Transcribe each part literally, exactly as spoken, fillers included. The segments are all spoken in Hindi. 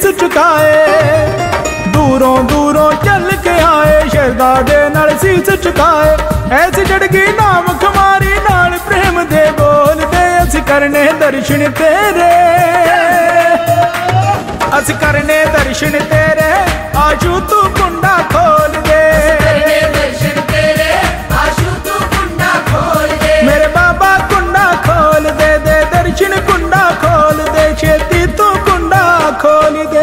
चुकाए, दूरों दूरों चल के आए शहजादे नाल सीस चुकाए। ऐसी जड़गी नाम खमारी नाल प्रेम दे बोल दे, अस करने दर्शन तेरे, अस करने दर्शन तेरे, आशू तू कुंडा खोल दे, दर्शन तेरे, आशू तू कुंडा खोल दे, मेरे बाबा कुंडा खोल दे, दे दर्शन कुंडा खोल दे, छेती तू कुंडा खोल दे।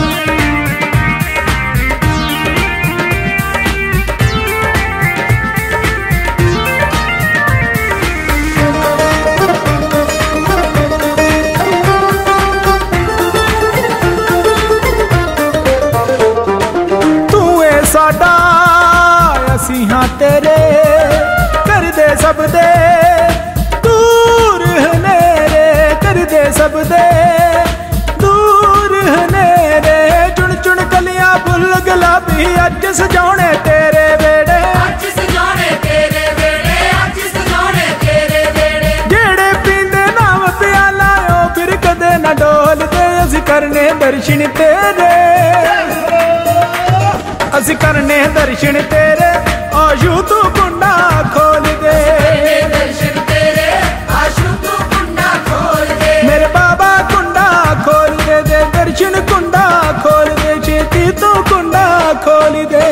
साडा असी हाँ तेरे, कर दे सब दे दूर हनेरे, कर दे सब दे दूर हनेरे। चुन चुन कलियां फुल गुलाबी अज सजाने तेरे वेड़े, अज सजाने तेरे वेड़े, अज सजाने तेरे वेड़े। जेड़े पींदे नाम प्याला ओ फिर कदे ना डोल दे, असी करने दर्शन तेरे, असी करने दर्शन तेरे, आशू तू कुंडा खोल दे, दर्शन तेरे, आशू तू कुंडा खोल दे, मेरे बाबा कुंडा खोल दे, दे दर्शन कुंडा खोल दे, छेती तू कुंडा खोल दे।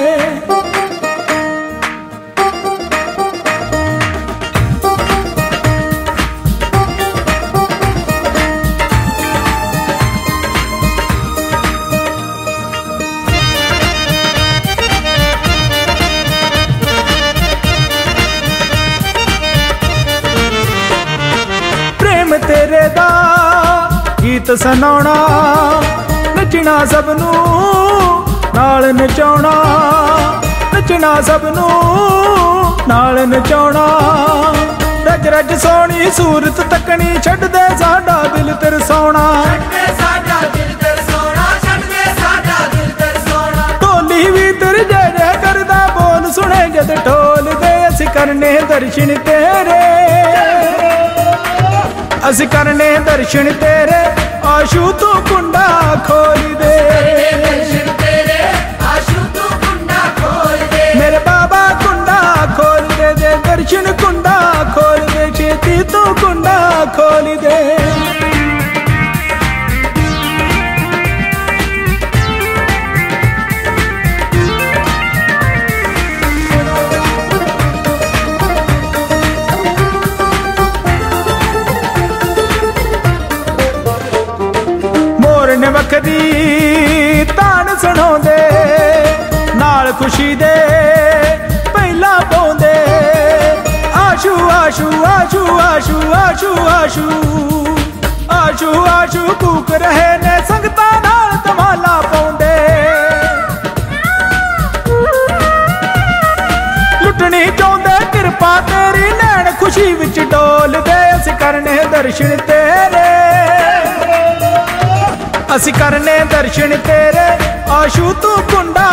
तेरे दा गीत सुनाउणा, नचना सबनू नाल नचाउणा, नचना सबनू नाल नचाउणा। रज रज सोहनी सूरत तकनी छड्ड दे साडा दिल तरसाउणा, ढोली भी तेरे जय जय करदा बोल सुने जद ढोल दे, असी करने दर्शन तेरे, असी करने दर्शन तेरे, आशू तू कुंडा खोल दे, दर्शन तेरे, आशू तू कुंडा खोल दे, मेरे बाबा कुंडा खोल दे, दे दर्शन कुंडा खोल दे, छेती तू कुंडा खोल दे। वखदी तान सुनाउंदे नाल खुशी दे पहला पाउंदे, आशू आशू आशू आशू आशू आशू आशू आशू कूक रहे ने संगतां नाल धमाला पाउंदे। लुटनी चाहुंदे किरपा तेरी नैन खुशी विच डोल दे, अस करने दर्शन तेरे, असी करने दर्शन तेरे, आशू तू कुंडा